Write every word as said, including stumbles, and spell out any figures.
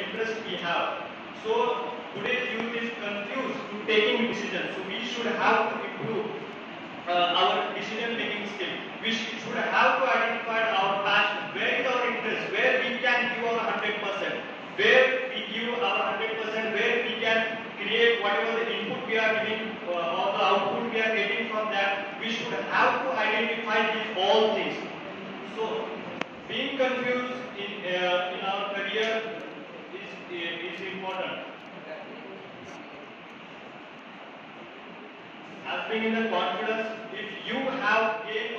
interest we have. So today's youth is confused to taking decisions. So we should have to improve uh, our decision making skill. We sh should have to identify our passion, where is our interest, where we can give our one hundred percent, where we give our one hundred percent, where we can create whatever the input we are giving uh, or the output we are getting from that. We should have to identify these all things. So being confused in uh, in our career is is important. As being in the confidence, if you have gained